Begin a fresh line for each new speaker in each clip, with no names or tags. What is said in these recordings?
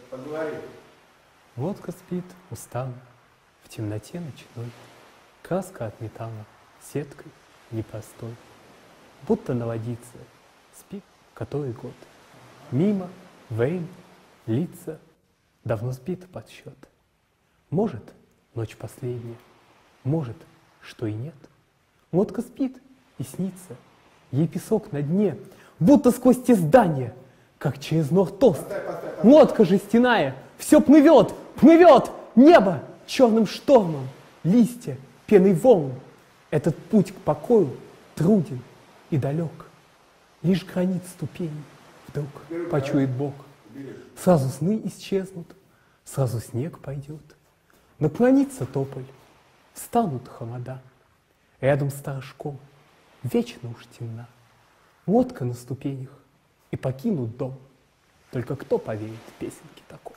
поговори.
Лодка спит устало в темноте ночной, краска от металла сеткой непростой, будто наводится, спит который год. Мимо, время, лица, давно сбито подсчет. Может, ночь последняя, может, что и нет. Лодка спит и снится, ей песок на дне, будто сквозь те здания, как через Норд-Ост. Лодка жестяная, все плывет, плывет, небо черным штормом, листья, пеной волн. Этот путь к покою труден и далек. Лишь гранит ступеней вдруг почует Бог. Сразу сны исчезнут, сразу снег пойдет. Наклонится тополь, станут холода. Рядом старая школа, вечно уж темна. Лодка на ступенях, и покинут дом. Только кто поверит песенке такой?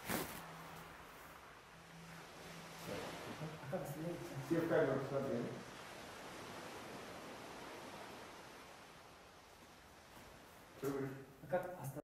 Все в камеру смотрели.
Как